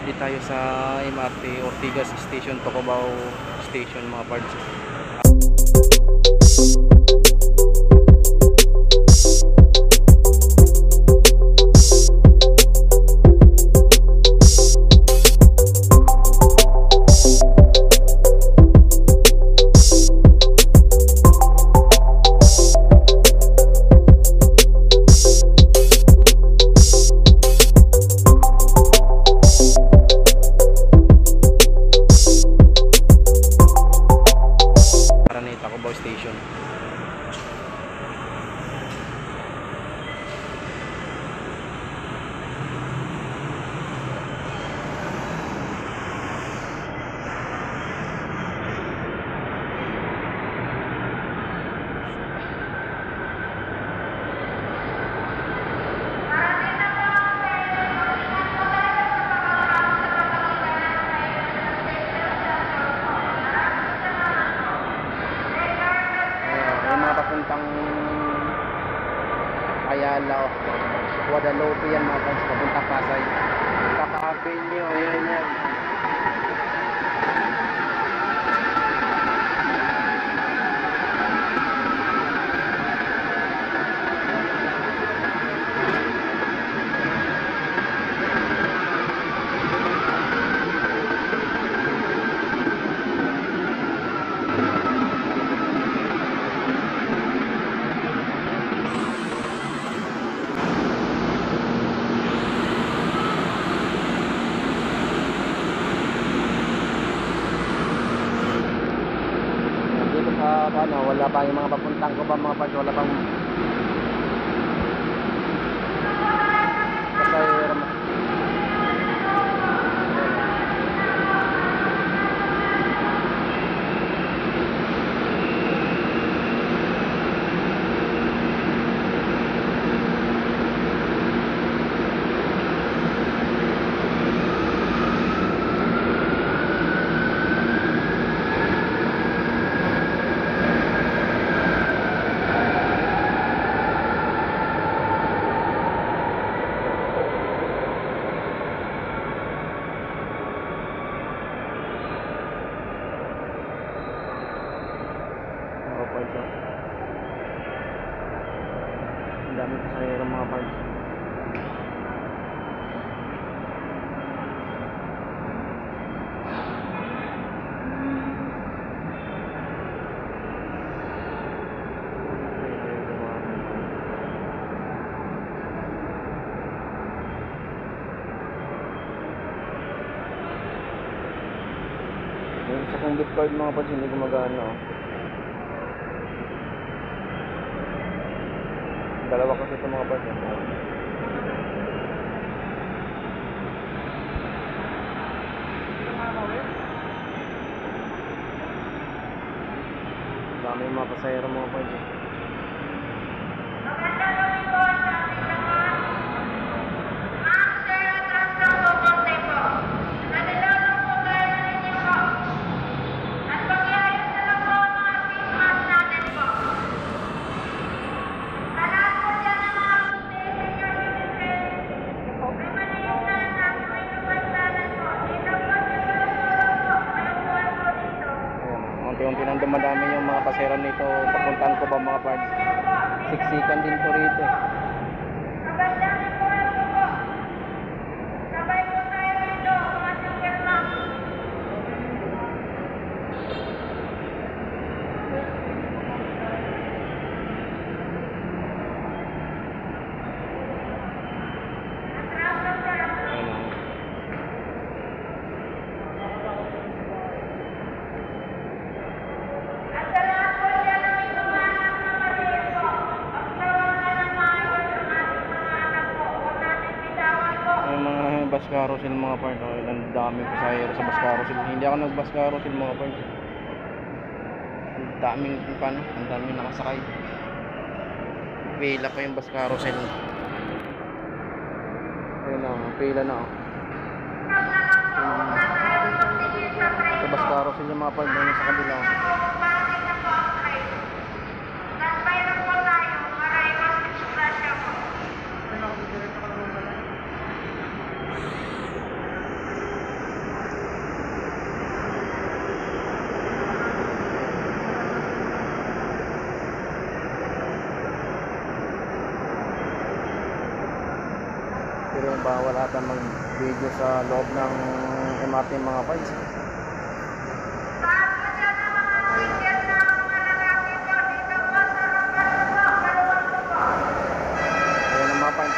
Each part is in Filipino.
Dito tayo sa MRT Ortigas Station, Tocobao Station mga parts. Tocobao Station. Papuntang Ayala o Guadalupe yan mga friends, papuntang Pasay. Kakapin nyo, ayan yan. Wala pa yung mga papuntang ko ba mga parts, wala pang pasahero. Ang dami pasahero mga parts. Yung isa kong gift card mga parts hindi gumagana. Dalawa kasi ito mga parts. Dami yung mga pasahero mga parts. Unti-unti nang dumadami yung mga pasahero nito papuntaan ko ba mga parts. Siksikan din po rito eh. Bus carousel mga part, ang daming pasahero sa bus carousel. Hindi ako nag-bus carousel mga part. Ang daming pan, ang daming nakasakay. Pila pa yung bus carousel. Ayun na, pila na. Sa bus carousel yung mga part doon sa kabila. bawal ata mag-video sa loob ng MRT mga parts. Ayan ang mga parts.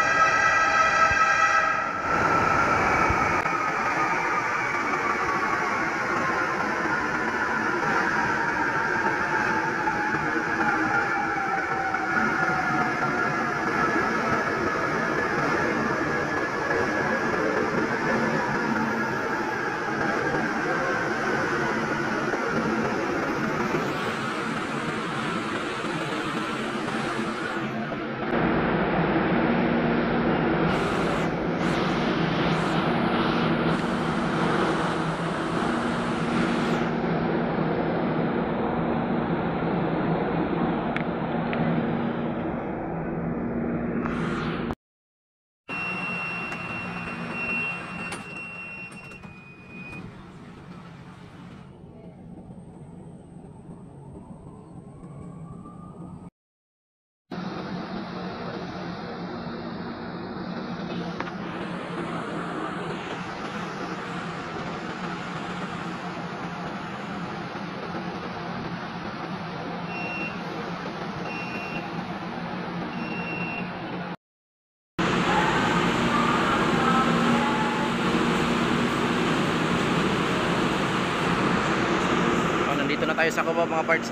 Nandito na tayo sa Cubao mga parts.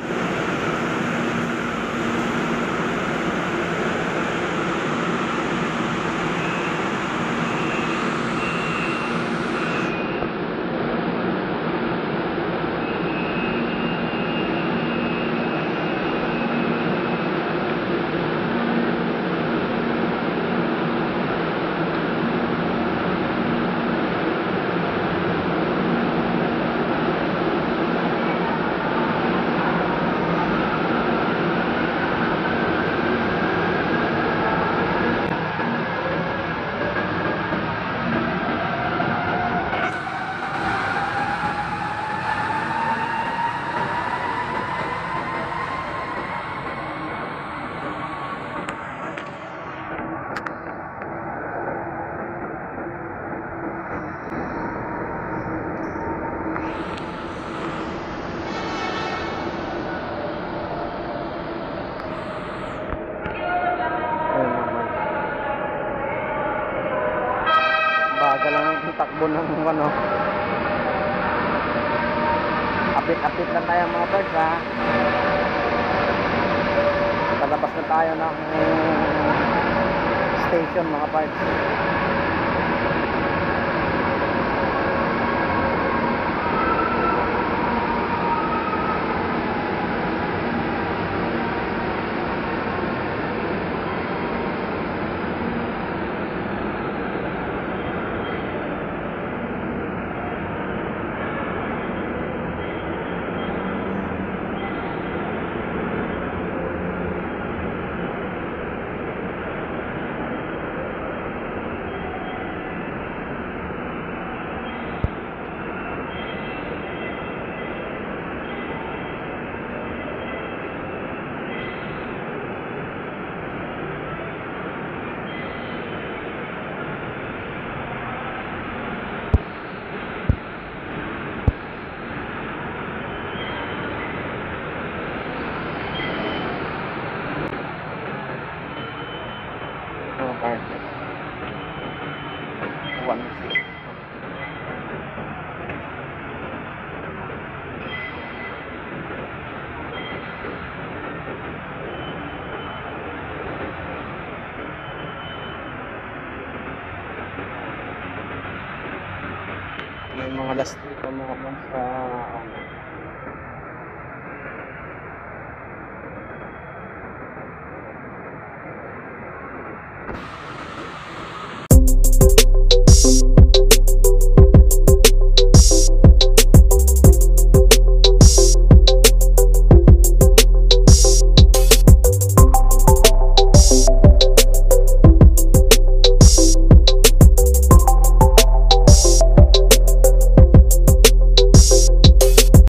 Baga lang ang takbo ng ano. Apit-apit lang tayo mga parts ha. Palabas na tayo ng station mga parts. May mga last dito mga sa